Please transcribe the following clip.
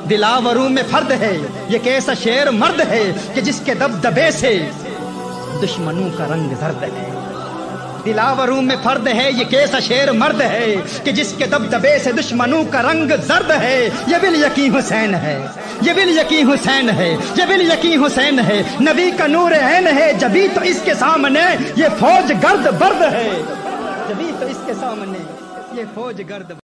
दिलावरों में फर्द है ये कैसा शेर मर्द है कि जिसके दबदबे से दुश्मनों का रंग जर्द है। दिलावरों में फर्द है ये कैसा शेर मर्द है कि जिसके दबदबे से दुश्मनों का रंग जर्द है। ये बिल यकीन हुसैन है, ये बिल यकीन हुसैन है, ये बिल यकीन हुसैन है, नबी का नूर ऐन है। जबी तो इसके सामने ये फौज गर्द बर्द है, जबी तो इसके सामने ये फौज गर्द